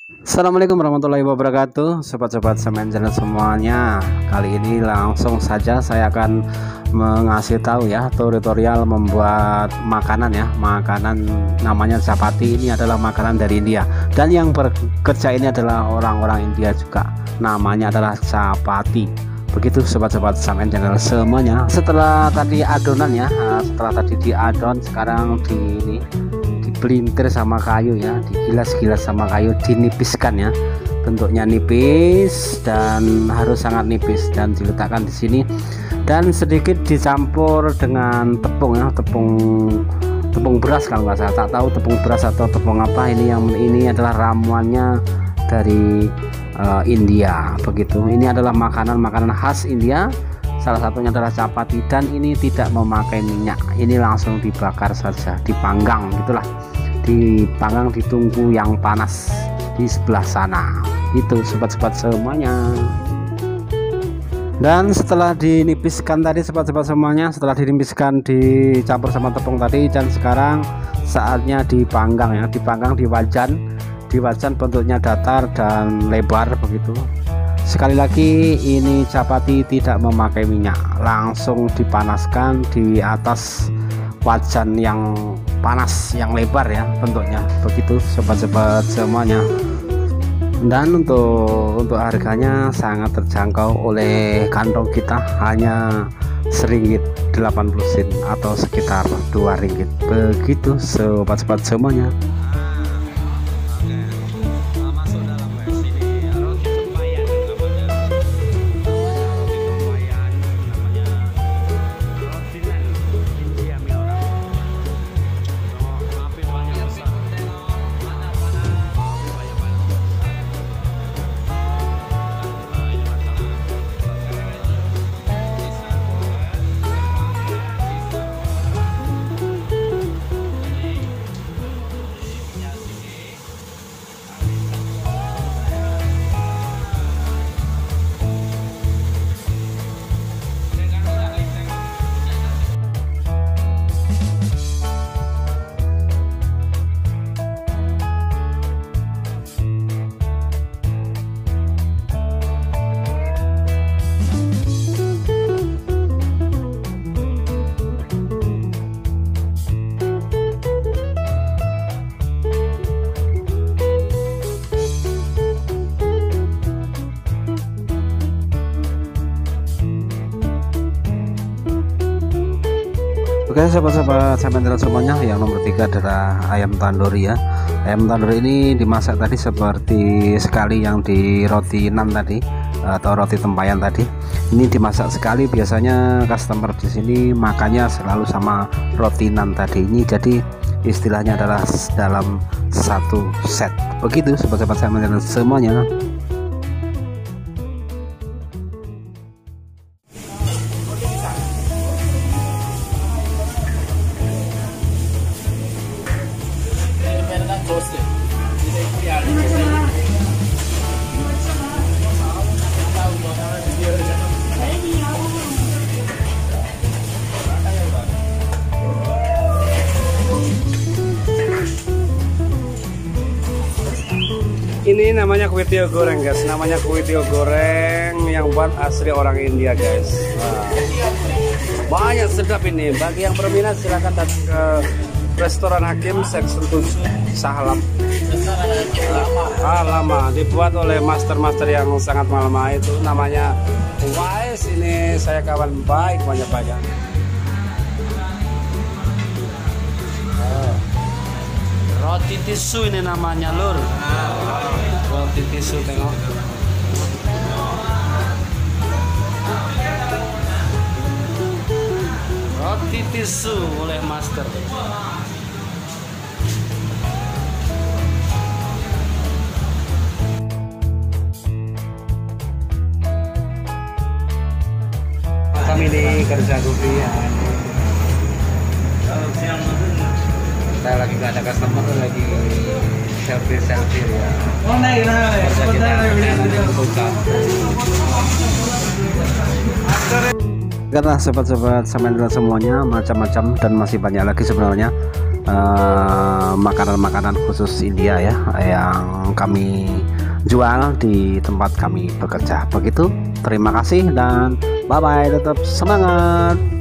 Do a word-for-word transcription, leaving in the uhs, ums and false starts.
Assalamualaikum warahmatullahi wabarakatuh, sobat-sobat semen channel semuanya. Kali ini langsung saja saya akan mengasih tahu ya tutorial membuat makanan ya. Makanan namanya chapati, ini adalah makanan dari India, dan yang bekerja ini adalah orang-orang India juga. Namanya adalah chapati. Begitu sobat-sobat semen channel semuanya. Setelah tadi adonan ya, setelah tadi diadon, sekarang di ini pelintir sama kayu ya, digilas-gilas sama kayu, dinipiskan ya, bentuknya nipis dan harus sangat nipis, dan diletakkan di sini dan sedikit dicampur dengan tepung ya, tepung tepung beras kalau nggak salah, tak tahu tepung beras atau tepung apa ini. Yang ini adalah ramuannya dari uh, India. Begitu, ini adalah makanan-makanan khas India. Salah satunya adalah chapati, dan ini tidak memakai minyak, ini langsung dibakar saja, dipanggang gitulah, dipanggang, ditunggu yang panas di sebelah sana. Itu sobat-sobat semuanya. Dan setelah dinipiskan tadi sobat-sobat semuanya, setelah dinipiskan dicampur sama tepung tadi, dan sekarang saatnya dipanggang ya, dipanggang di wajan, di wajan bentuknya datar dan lebar begitu. Sekali lagi, ini chapati tidak memakai minyak, langsung dipanaskan di atas wajan yang panas, yang lebar ya bentuknya. Begitu sobat-sobat semuanya. Dan untuk untuk harganya sangat terjangkau oleh kantong kita, hanya seringgit delapan puluh sen atau sekitar dua ringgit. Begitu sobat-sobat semuanya. Oke sobat-sobat semen channel semuanya, yang nomor tiga adalah ayam tandoori ya. Ayam tandoori ini dimasak tadi seperti sekali yang di roti nan tadi atau roti tempayan tadi. Ini dimasak sekali, biasanya customer di sini makannya selalu sama roti nan tadi ini, jadi istilahnya adalah dalam satu set. Begitu sobat-sobat semen channel semuanya. Ini namanya kue tiaw goreng guys, namanya kue tiaw goreng yang buat asli orang India guys. Nah, banyak sedap ini. Bagi yang berminat silahkan datang ke restoran Hakim Section tujuh Sahalam. Ah, lama dibuat oleh master-master yang sangat lama itu, namanya Wise. Ini saya kawan baik banyak-banyak. Roti tisu ini namanya lur. Roti tisu, tengok. Roti tisu oleh master. Kami di kerja kopi ya. Kita lagi nggak ada customer, lagi selfie selfie ya. Oh naik naik. Karena sobat-sobat semen semuanya macam-macam dan masih banyak lagi sebenarnya makanan-makanan uh, khusus India ya yang kami jual di tempat kami bekerja. Begitu, terima kasih dan bye bye, tetap semangat.